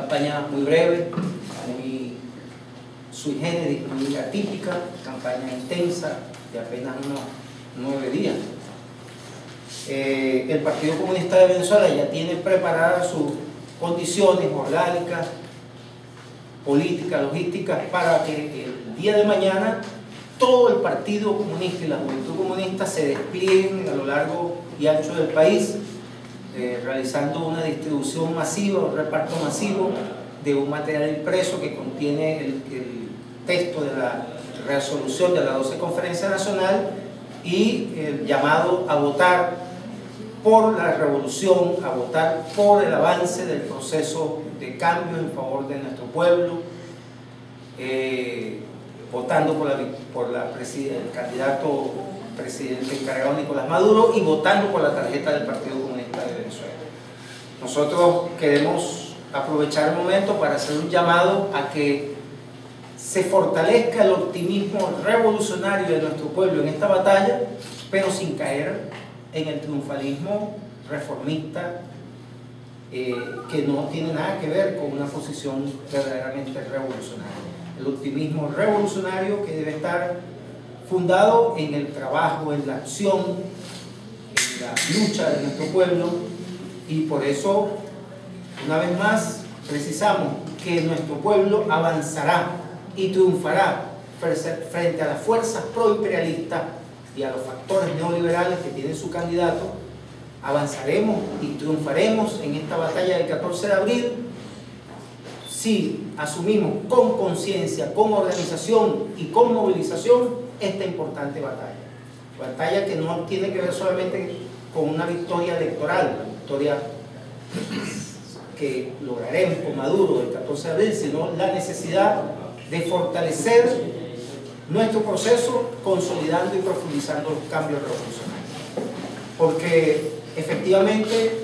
campaña muy breve, muy sui generis, muy atípica, campaña intensa de apenas unos 9 días. El Partido Comunista de Venezuela ya tiene preparadas sus condiciones orgánicas, políticas, logísticas, para que el día de mañana todo el Partido Comunista y la Juventud Comunista se desplieguen a lo largo y ancho del país, realizando una distribución masiva, un reparto masivo de un material impreso que contiene el texto de la resolución de la 12 Conferencia Nacional y el llamado a votar por la revolución, a votar por el avance del proceso de cambio en favor de nuestro pueblo, votando por el candidato presidente encargado Nicolás Maduro y votando por la tarjeta del Partido Comunista de Venezuela. Nosotros queremos aprovechar el momento para hacer un llamado a que se fortalezca el optimismo revolucionario de nuestro pueblo en esta batalla, pero sin caer en el triunfalismo reformista que no tiene nada que ver con una posición verdaderamente revolucionaria. El optimismo revolucionario que debe estar fundado en el trabajo, en la acción, en la lucha de nuestro pueblo, y por eso, una vez más, precisamos que nuestro pueblo avanzará y triunfará frente a las fuerzas proimperialistas y a los factores neoliberales que tiene su candidato. Avanzaremos y triunfaremos en esta batalla del 14 de abril si asumimos con conciencia, con organización y con movilización esta importante batalla. Batalla que no tiene que ver solamente con una victoria electoral, la victoria que lograremos con Maduro el 14 de abril, sino la necesidad de fortalecer nuestro proceso consolidando y profundizando los cambios revolucionarios. Porque efectivamente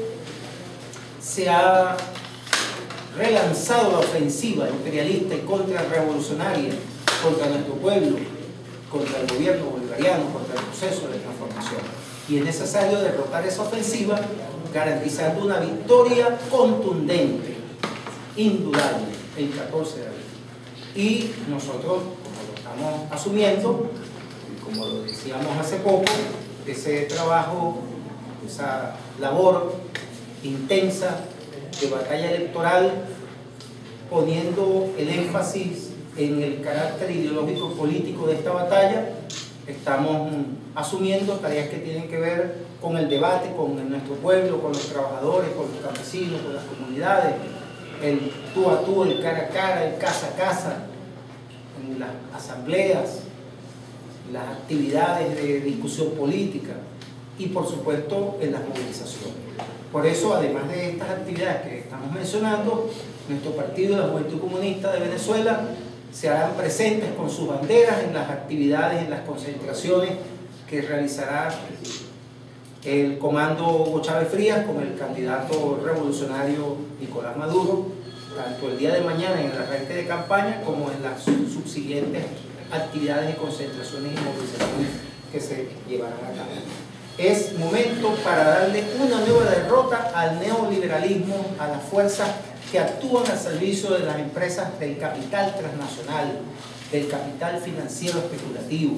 se ha relanzado la ofensiva imperialista y contrarrevolucionaria contra nuestro pueblo, contra el gobierno bolivariano, contra el proceso de transformación. Y es necesario derrotar esa ofensiva garantizando una victoria contundente, indudable, el 14 de abril. Y nosotros, como lo estamos asumiendo, como lo decíamos hace poco, ese trabajo, esa labor intensa de batalla electoral, poniendo el énfasis en el carácter ideológico político de esta batalla, estamos asumiendo tareas que tienen que ver con el debate con nuestro pueblo, con los trabajadores, con los campesinos, con las comunidades, el tú a tú, el cara a cara, el casa a casa, en las asambleas, las actividades de discusión política y por supuesto en las movilizaciones. Por eso, además de estas actividades que estamos mencionando, nuestro partido, la Juventud Comunista de Venezuela, se harán presentes con sus banderas en las actividades, en las concentraciones que realizará el comando Hugo Chávez Frías con el candidato revolucionario Nicolás Maduro, tanto el día de mañana en el arranque de campaña como en las subsiguientes actividades y concentraciones y movilizaciones que se llevarán a cabo. Es momento para darle una nueva derrota al neoliberalismo, a las fuerzas que actúan al servicio de las empresas del capital transnacional, del capital financiero especulativo.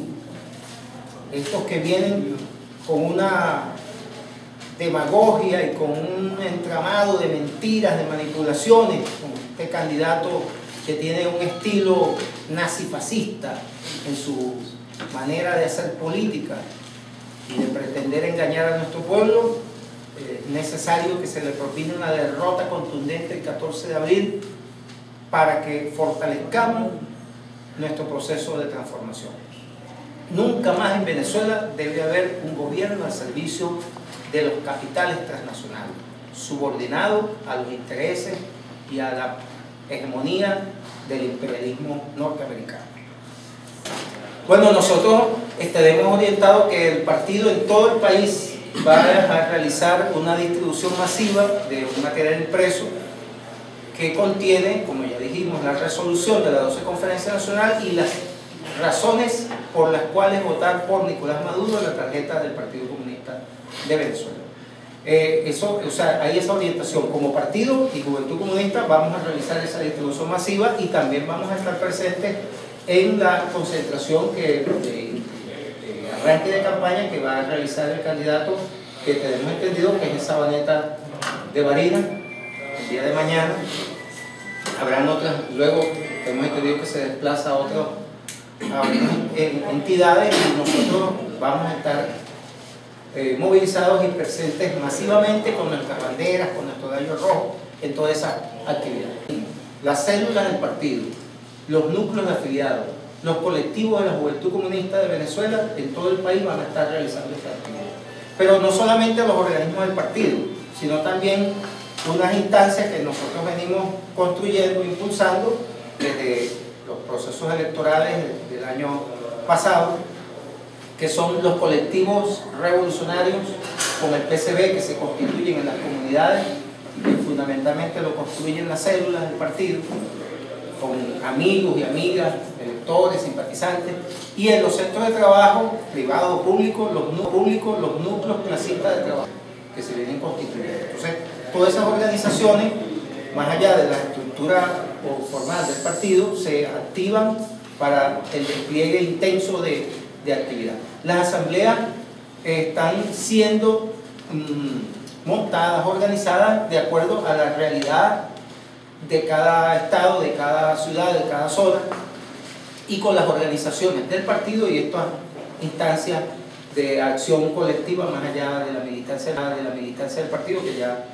Estos que vienen con una demagogia y con un entramado de mentiras, de manipulaciones, con este candidato que tiene un estilo nazifascista en su manera de hacer política y de pretender engañar a nuestro pueblo. Es necesario que se le propine una derrota contundente el 14 de abril para que fortalezcamos nuestro proceso de transformación. Nunca más en Venezuela debe haber un gobierno al servicio de los capitales transnacionales, subordinado a los intereses y a la hegemonía del imperialismo norteamericano. Bueno, nosotros estaremos orientados que el partido en todo el país va a realizar una distribución masiva de un material impreso que contiene, como ya dijimos, la resolución de la 12 Conferencia Nacional y las razones por las cuales votar por Nicolás Maduro en la tarjeta del Partido Comunista de Venezuela. o sea, hay esa orientación. Como partido y Juventud Comunista vamos a realizar esa distribución masiva y también vamos a estar presentes en la concentración de arranque de campaña que va a realizar el candidato, que tenemos entendido que es en Sabaneta de Barinas, el día de mañana. Habrán otras, luego hemos entendido que se desplaza a otras entidades y nosotros vamos a estar movilizados y presentes masivamente con nuestras banderas, con nuestro gallo rojo, en toda esa actividad. Las células del partido, los núcleos de afiliados, los colectivos de la Juventud Comunista de Venezuela en todo el país van a estar realizando esta actividad. Pero no solamente los organismos del partido, sino también unas instancias que nosotros venimos construyendo, impulsando desde los procesos electorales del año pasado, que son los colectivos revolucionarios con el PCB que se constituyen en las comunidades y que fundamentalmente lo construyen las células del partido, con amigos y amigas, electores, simpatizantes, y en los centros de trabajo, privados o públicos, los núcleos clasistas de trabajo que se vienen constituyendo. Entonces, todas esas organizaciones, más allá de la estructura formal del partido, se activan para el despliegue intenso de actividad. Las asambleas están siendo montadas, organizadas de acuerdo a la realidad de cada estado, de cada ciudad, de cada zona, y con las organizaciones del partido y estas instancias de acción colectiva más allá de la militancia del partido, que ya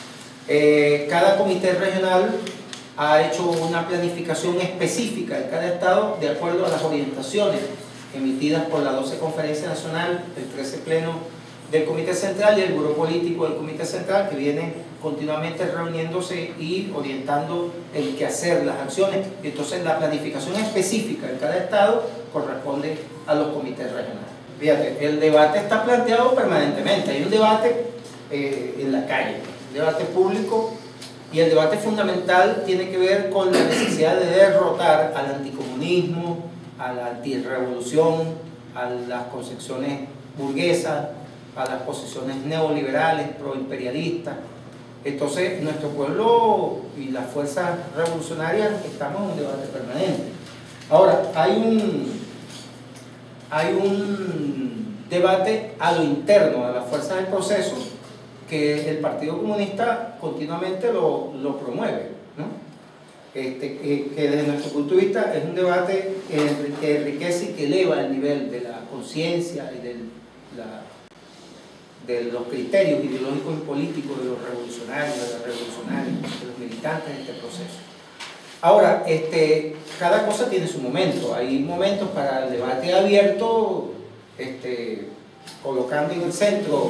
cada comité regional ha hecho una planificación específica en cada estado de acuerdo a las orientaciones emitidas por la 12 Conferencia Nacional, el 13 Pleno del Comité Central y el Buró Político del Comité Central, que vienen continuamente reuniéndose y orientando el quehacer, las acciones. Entonces la planificación específica en cada estado corresponde a los comités regionales. Fíjate, el debate está planteado permanentemente, hay un debate en la calle, un debate público, y el debate fundamental tiene que ver con la necesidad de derrotar al anticomunismo, a la antirrevolución, a las concepciones burguesas, a las posiciones neoliberales, proimperialistas. Entonces, nuestro pueblo y las fuerzas revolucionarias estamos en un debate permanente. Ahora, hay un debate a lo interno, a las fuerzas del proceso, que el Partido Comunista continuamente lo promueve, ¿no? Que desde nuestro punto de vista es un debate que enriquece y que eleva el nivel de la conciencia y de los criterios ideológicos y políticos de los revolucionarios, de las revolucionarias, de los militantes de este proceso. Ahora, cada cosa tiene su momento. Hay momentos para el debate abierto, colocando en el centro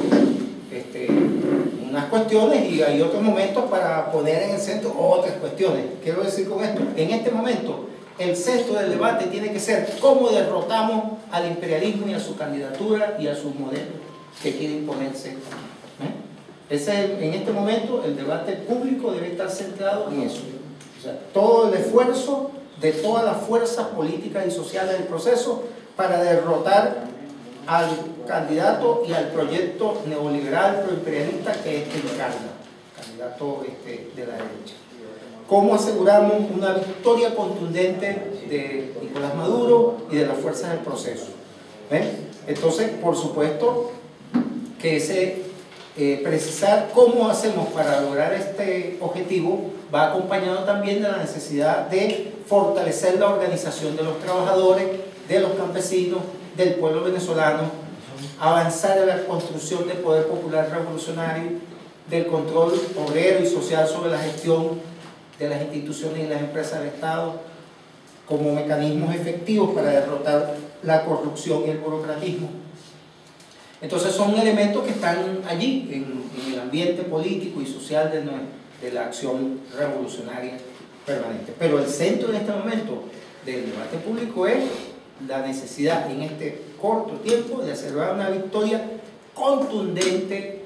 unas cuestiones, y hay otros momentos para poner en el centro otras cuestiones. Quiero decir con esto, en este momento el centro del debate tiene que ser cómo derrotamos al imperialismo y a su candidatura y a su modelo que quiere imponerse. En este momento el debate público debe estar centrado en eso. O sea, todo el esfuerzo de todas las fuerzas políticas y sociales del proceso para derrotar al candidato y al proyecto neoliberal proimperialista que encarna, candidato de la derecha. ¿Cómo aseguramos una victoria contundente de Nicolás Maduro y de las fuerzas del proceso? Entonces, por supuesto que precisar cómo hacemos para lograr este objetivo va acompañado también de la necesidad de fortalecer la organización de los trabajadores, de los campesinos, del pueblo venezolano, avanzar en la construcción del poder popular revolucionario, del control obrero y social sobre la gestión de las instituciones y las empresas del Estado como mecanismos efectivos para derrotar la corrupción y el burocratismo. Entonces son elementos que están allí en el ambiente político y social de la acción revolucionaria permanente. Pero el centro en este momento del debate público es la necesidad en este corto tiempo de asegurar una victoria contundente,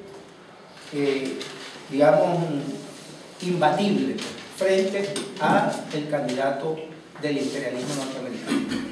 digamos, imbatible frente al candidato del imperialismo norteamericano.